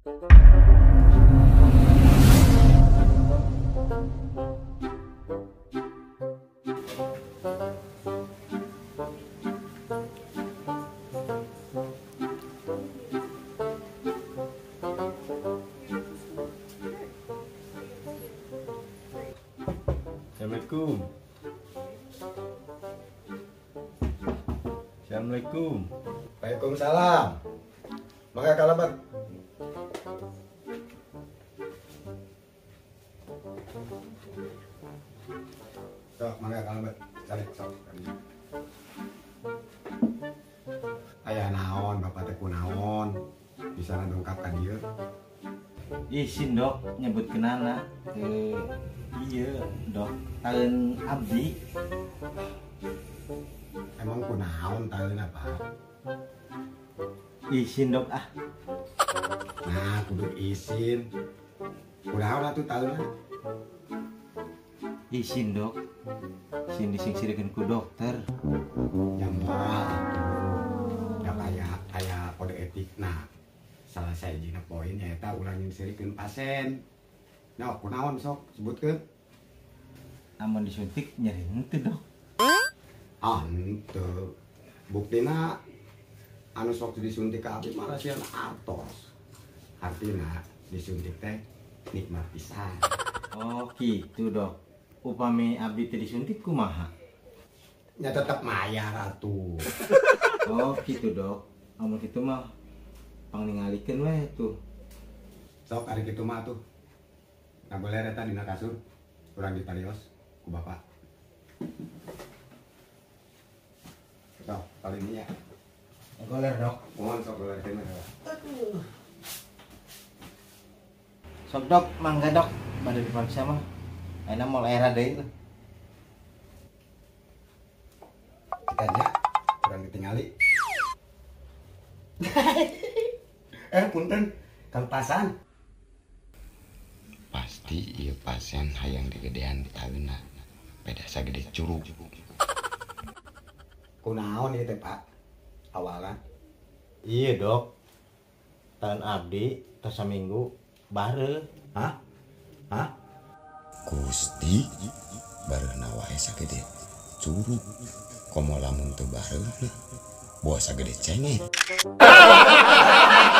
Assalamualaikum. Assalamualaikum. Waalaikumsalam. Maka kalabat. Sok, maka kalabat. Cari sok. Aya naon, bapak teh kunaon? Bisa dongkap ka dieu. Izin dok nyebut kenana. Iya dok, tahun abdi. Emang kunaon tahun apa? Izin dok ah. Nah, kudu izin. Kunaon atuh tahun? Izin dok. Izin disingsirekeun ku dokter. Yang moral. Ya kayak kode etik. Nah, salah sajina poinnya eta ulah nyingsirekeun pasien. Nah, kunaon sok sebutkeun. Amun disuntik nyeri henteu dok. Ah, henteu. Buktina anu sok disuntik ka abdi mah rasiana artos. Artina disuntik teh nikmat pisan. Oh gitu dok. Upami abdi teh disuntik kumaha? Ya tetep mayar atuh. Oh gitu dok. Amun kitu mah pangningalikeun we tuh. Sok ari kitu mah tuh. Ngagoler eta dina kasur. Urang ditarios ku bapak. Sok, kali ini ya. Goler dok. Mohon sok goler teh mah. Sok dok, mangga dok. Bade diperiksa mah. Ayeuna moal era deui. Kitanya urang ditingali. Punten, Kang Pasan. Pasti ieu pasien hayang digedean di ayeuna. Beda sagede curug. Kunaon ieu teh, Pak? Awalan. Iya dok. Tahun abdi tos saminggu bareu. Hah? Hah? Gusti bareuna wae sagede curug. Komo lamun teu bareuna boa sagede cengeng.